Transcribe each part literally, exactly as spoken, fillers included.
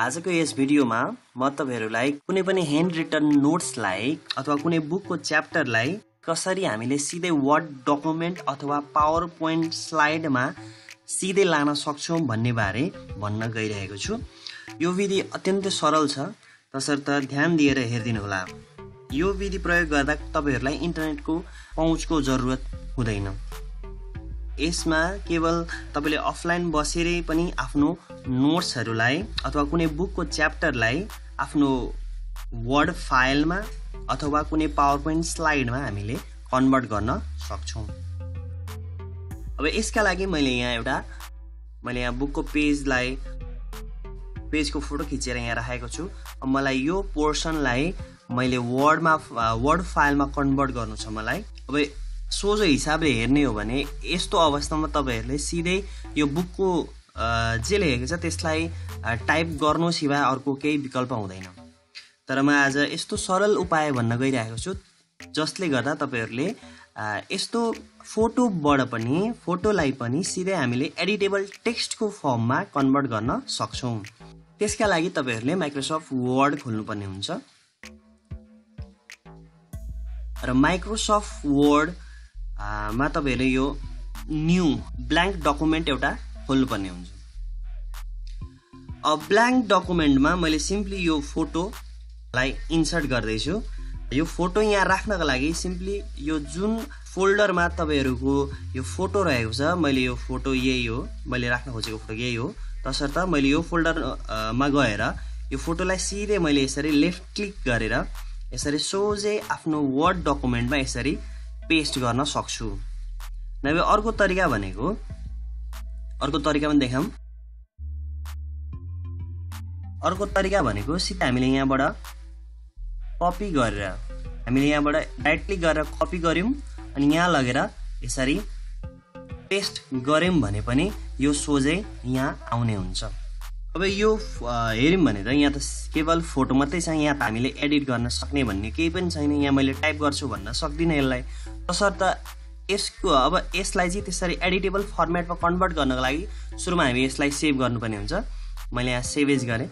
आजको यस भिडियोमा म तपाईहरुलाई कुनै पनि ह्यान्ड रिटन नोट्सलाई अथवा कुनै बुकको च्याप्टरलाई कसरी हामीले सिधै वर्ड डकुमेन्ट अथवा पावर पोइन्ट स्लाइडमा सिधै लान सक्छौं भन्ने बारे भन्न गइरहेको छु। यो विधि अत्यन्तै सरल छ, तसर्थ ध्यान दिएर हेर्दिनु होला। यो विधि प्रयोग गर्दा तपाईहरुलाई इन्टरनेटको पहुँचको जरुरत हुँदैन। यसमा केवल तपाईले अफलाइन बसेरै पनि आफ्नो नोट्सहरुलाई अथवा कुनै बुकको च्याप्टरलाई आफ्नो वर्ड फाइलमा अथवा कुनै पावर पोइन्ट स्लाइडमा हामीले कन्भर्ट गर्न सक्छौं। अब यसका लागि मैले यहाँ एउटा मैले यहाँ बुकको पेजलाई पेजको फोटो खिचेर यहाँ राखेको छु। अब मलाई यो पोर्सनलाई मैले वर्डमा वर्ड फाइलमा कन्भर्ट गर्नु छ मलाई। अब सोझो हिसाबले हेर्ने हो भने यस्तो अवस्थामा तपाईहरुले सिधै यो बुकको जे लेखेको छ त्यसलाई टाइप गर्नु सिवाय अर्को केही विकल्प हुँदैन। तर म आज यस्तो सरल उपाय भन्न गइरहेको छु जसले गर्दा तपाईहरुले यस्तो फोटोबाट पनि फोटोलाई पनि सिधै हामीले एडिटेबल टेक्स्टको फर्ममा कन्भर्ट गर्न सक्छौं। त्यसका लागि तपाईहरुले माइक्रोसफ्ट वर्ड खोल्नुपर्ने हुन्छ र माइक्रोसफ्ट वर्ड मा तपाईहरुले यो न्यू ब्ल्याङ्क डकुमेन्ट एउटा खोल्नुपर्ने हुन्छ। अब ब्ल्याङ्क डकुमेन्टमा मैले सिम्पली यो फोटोलाई इन्सर्ट गर्दै छु। यो फोटो यहाँ राख्नका लागि सिम्पली यो जुन फोल्डरमा तपाईहरुको यो फोटो रहेको छ, मैले यो फोटो यही हो, मैले राख्न खोजेको फोटो यही हो, तसर्थ मैले यो फोल्डरमा गएर यो फोटोलाई सिधै मैले यसरी लेफ्ट क्लिक गरेर यसरी सोझै आफ्नो वर्ड डकुमेन्टमा यसरी पेस्ट गर्न सक्छु। नभए अर्को तरिका भनेको अर्को तरिकामा देखाम अर्को तरिका भनेको सिधै हामीले यहाँबाट कपी गरेर हामीले यहाँबाट राइट क्लिक गरेर कपी गर्यौं अनि यहाँ लगेर यसरी पेस्ट गर्यौं भने पनि यो सोझै यहाँ आउने हुन्छ। अब यो हेर्यौं भने त यहाँ त केवल फोटो मात्रै छ, यहाँ त हामीले एडिट गर्न सक्ने भन्ने केही पनि छैन। यहाँ मैले टाइप गर्छु भन्न सक्दिनँ यसलाई, तसर्थ यसको अब यसलाई चाहिँ त्यसरी एडिटेबल फर्मेटमा कन्भर्ट गर्नको लागि सुरुमा हामी यसलाई सेभ गर्नुपर्ने हुन्छ। मैले यहाँ सेभ एज गरे।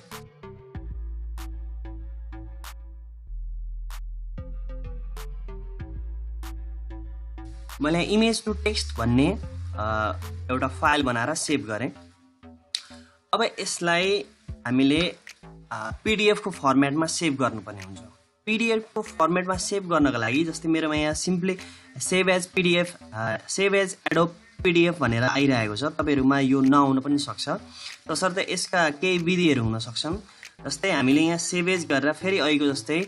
मैले इमेज टु टेक्स्ट भन्ने एउटा फाइल बनाएर सेभ गरेँ। अब यसलाई हामीले पीडीएफ को फर्मेटमा सेभ गर्नुपर्ने हुन्छ। पीडीएफ को फर्मेटमा सेभ गर्नको लागि जस्तै मेरोमा यहाँ simply save as PDF save as Adobe PDF भनेर आइरहेको छ। तपाईहरुमा यो नआउन पनि सक्छ, तसर्थ यसका केही विधिहरू हुन सक्छन्। जस्तै हामीले यहाँ सेभ एज गरेर फेरि अहिलेको जस्तै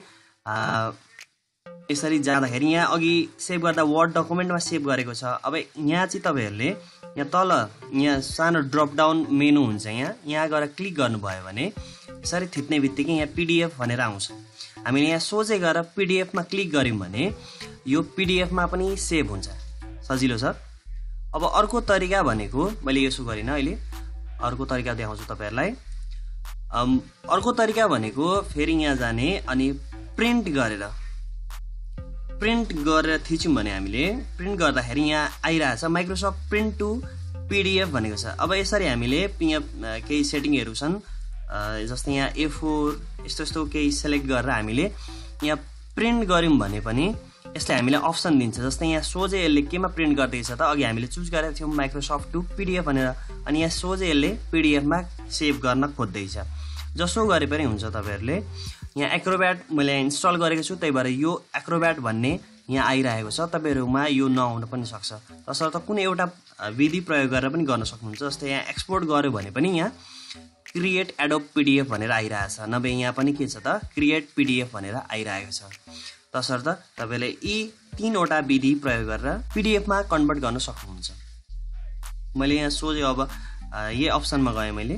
यसरी जाँदाखेरि यहाँ अघि सेभ गर्दा वर्ड डकुमेन्टमा सेभ गरेको छ। अब यहाँ चाहिँ तपाईहरुले यहाँ तल यहाँ सानो ड्रप डाउन मेनु हुन्छ, यहाँ यहाँ गएर क्लिक गर्नुभयो भने यसरी थिच्ने बित्तिकै यहाँ पीडीएफ भनेर आउँछ। हामीले यहाँ सोझै गएर पीडीएफमा क्लिक गर्यौं भने यो पीडीएफमा पनि सेभ हुन्छ, सजिलो छ। अब अर्को तरिका भनेको मैले यसो गरिन, अहिले अर्को तरिका देखाउँछु तपाईहरुलाई। अर्को तरिका भनेको फेरि यहाँ जाने अनि प्रिन्ट गरेर प्रिन्ट गरेर थिच्यौं भने हामीले प्रिन्ट गर्दाखेरि यहाँ आइरहेछ माइक्रोसफ्ट प्रिन्ट टु पीडीएफ भनेको छ। अब यसरी हामीले यहाँ केही सेटिङहरू छन्, जस्तै यहाँ ए फोर यस्तो यस्तो केही सेलेक्ट गरेर हामीले यहाँ प्रिन्ट गर्यौं भने पनि यसले हामीलाई अप्सन दिन्छ। जस्तै यहाँ सोझै यसले केमा प्रिन्ट गर्दैछ त, अघि हामीले चुज गरेका थियौं माइक्रोसफ्ट टु पीडीएफ भनेर, अनि यहाँ सोझै यसले पीडीएफमा सेभ गर्न खोज्दैछ। जसो गरे पनि हुन्छ। तपाईहरुले यहाँ एक्रोब्याट मैले इन्स्टल गरेको छु, त्यही भएर यो एक्रोब्याट भन्ने यहाँ आइरहेको छ। तपाईहरुमा यो नआउन पनि सक्छ, तसर्थ कुनै एउटा विधि प्रयोग गरेर पनि गर्न सक्नुहुन्छ। जस्तै यहाँ एक्सपोर्ट गर्यो भने पनि यहाँ क्रिएट एडोब पीडीएफ भनेर आइरहेछ, नभए यहाँ पनि के छ त क्रिएट पीडीएफ भनेर आइरहेको छ। तसर्थ तपाईले यी तीनवटा विधि प्रयोग गरेर पीडीएफमा कन्भर्ट गर्न सक्नुहुन्छ। मैले यहाँ सोझै अब यही अप्सनमा गएँ मैले।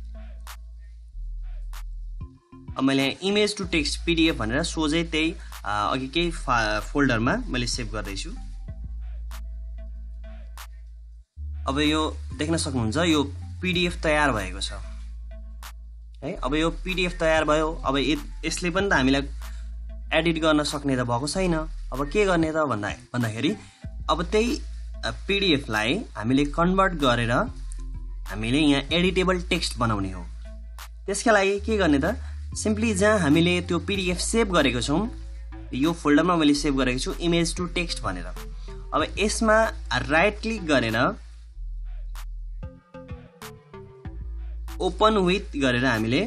अब मैले इमेज टु टेक्स्ट पीडीएफ भनेर सोझै त्यही अघि केही फोल्डरमा मैले सेभ गर्दैछु। अब यो देख्न सक्नुहुन्छ यो पीडीएफ तयार भएको छ है। अब यो पीडीएफ तयार भयो। अब यसले पनि त हामीलाई एडिट गर्न सक्ने त भएको छैन। अब के गर्ने त भन्दा भन्दाखेरि अब त्यही पीडीएफलाई हामीले कन्भर्ट गरेर हामीले यहाँ एडिटेबल टेक्स्ट बनाउने हो। त्यसका लागि के गर्ने त सिम्पली जहाँ हामीले त्यो पीडीएफ सेभ गरेको छौं यो फोल्डरमा मैले सेभ गरेको छु इमेज टु टेक्स्ट भनेर। अब यसमा राइट क्लिक गरेर ओपन विथ गरेर हामीले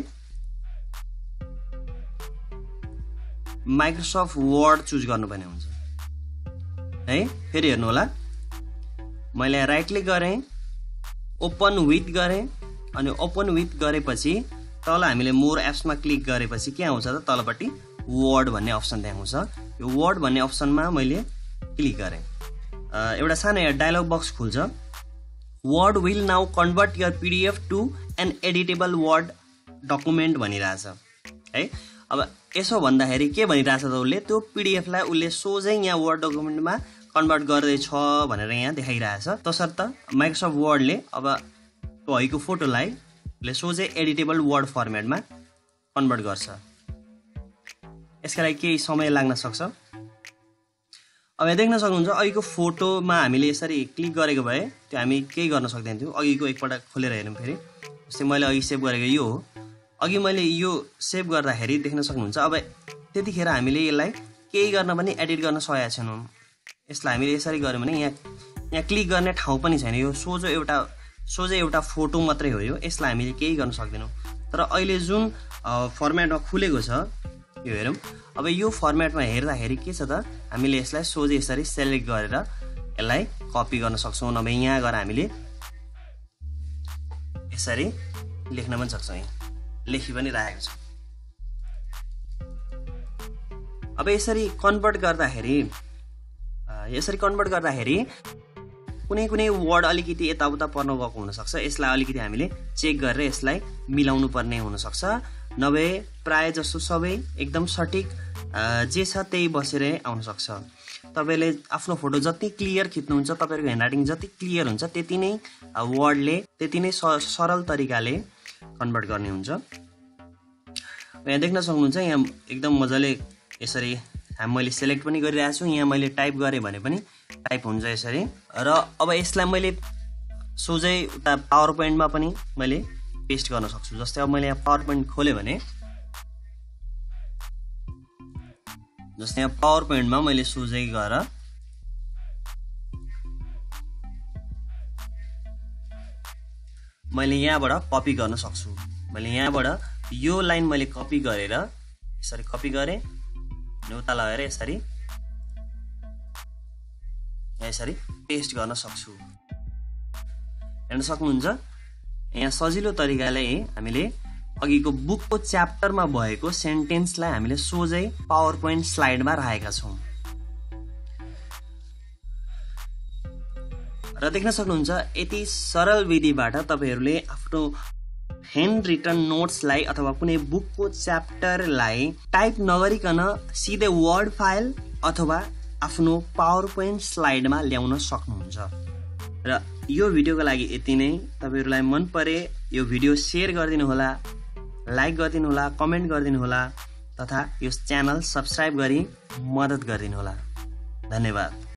माइक्रोसफ्ट वर्ड चुज गर्नुपर्ने हुन्छ है। फेरि हेर्नु होला मैले राइट क्लिक गरे ओपन विथ गरे अनि ओपन विथ गरेपछि तल हामीले मोर एप्समा क्लिक गरेपछि के आउँछ त तलपट्टि वर्ड भन्ने अप्सन देखाउँछ। यो वर्ड भन्ने अप्सनमा मैले क्लिक गरे एउटा सानो यहाँ डायलग बक्स खुल्छ। Word will now convert your PDF to an editable Word document भनिरहेछ है। अब यसो भन्दाखेरि के भनिरहेछ त उसले त्यो पीडीएफलाई उसले सोझै यहाँ वर्ड डकुमेन्टमा कन्भर्ट गर्दैछ भनेर यहाँ देखाइरहेछ। तसर्थ माइक्रोसफ्ट वर्डले अब भएको फोटोलाई उसले सोझै एडिटेबल वर्ड फर्मेटमा कन्भर्ट गर्छ। यसका लागि केही समय लाग्न सक्छ। अब यहाँ देख्न सक्नुहुन्छ अघिको फोटोमा हामीले यसरी क्लिक गरेको भए त्यो हामी केही गर्न सक्दैन थियौँ। अघिको एकपल्ट खोलेर हेरौँ फेरि जस्तै मैले अघि सेभ गरेको यो हो। अघि मैले यो सेभ गर्दाखेरि देख्न सक्नुहुन्छ अब त्यतिखेर हामीले यसलाई केही गर्न पनि एडिट गर्न सकेका छैनौँ। यसलाई हामीले यसरी गर्यौँ भने यहाँ यहाँ क्लिक गर्ने ठाउँ पनि छैन। यो सोझो एउटा सोझै एउटा फोटो मात्रै हो। यो यसलाई हामीले केही गर्न सक्दैनौँ। तर अहिले जुन फर्मेटमा खुलेको छ यो हेरौँ। अब यो फर्मेटमा हेर्दाखेरि के छ त हामीले यसलाई सोझै यसरी सेलेक्ट गरेर यसलाई कपी गर्न सक्छौँ। नभए यहाँ गएर हामीले यसरी लेख्न पनि सक्छौँ। यहाँ लेखी पनि राखेको छ। अब यसरी कन्भर्ट गर्दाखेरि यसरी कन्भर्ट गर्दाखेरि कुनै कुनै वर्ड अलिकति यताउता पर्न गएको हुनसक्छ। यसलाई अलिकति हामीले चेक गरेर यसलाई मिलाउनु पर्ने हुनसक्छ। नभए प्राय जसो सबै एकदम सठिक जे छ त्यही बसेरै आउन सक्छ। तपाईँले आफ्नो फोटो जति क्लियर खिच्नुहुन्छ तपाईँको ह्यान्डराइटिङ जति क्लियर हुन्छ त्यति नै वर्डले त्यति नै सरल तरिकाले कन्भर्ट गर्ने हुन्छ। यहाँ देख्न सक्नुहुन्छ यहाँ एकदम मजाले यसरी मैले सेलेक्ट पनि गरिरहेको छु। यहाँ मैले टाइप गरेँ भने पनि टाइप हुन्छ यसरी। र अब यसलाई मैले सोझै उता पावर पोइन्टमा पनि मैले पेस्ट गर्न सक्छु। जस्तै अब मैले यहाँ पावर पोइन्ट खोलेँ भने जस्तै यहाँ पावर पोइन्टमा मैले सोझै गएर मैले यहाँबाट कपी गर्न सक्छु। मैले यहाँबाट यो लाइन मैले कपी गरेर यसरी कपी गरेँ उता लगाएर यसरी यसरी पेस्ट गर्न सक्छु। हेर्न सक्नुहुन्छ यहाँ सजिलो तरिकाले हामीले अघिको बुकको च्याप्टरमा भएको सेन्टेन्सलाई हामीले सोझै पावर पोइन्ट स्लाइडमा राखेका छौँ। र देख्न सक्नुहुन्छ यति सरल विधिबाट तपाईहरूले आफ्नो ह्यान्ड रिटन नोट्सलाई अथवा कुनै बुकको च्याप्टरलाई टाइप नगरिकन सिधै वर्ड फाइल अथवा आफ्नो पावर पोइन्ट स्लाइडमा ल्याउन सक्नुहुन्छ। र यो भिडियोको लागि यति नै। तपाईहरूलाई मन परे यो भिडियो सेयर गरिदिनु होला, लाइक गरिदिनु होला, कमेन्ट गरिदिनु होला तथा यो च्यानल सब्स्क्राइब गरी मद्दत गरिदिनु होला। धन्यवाद।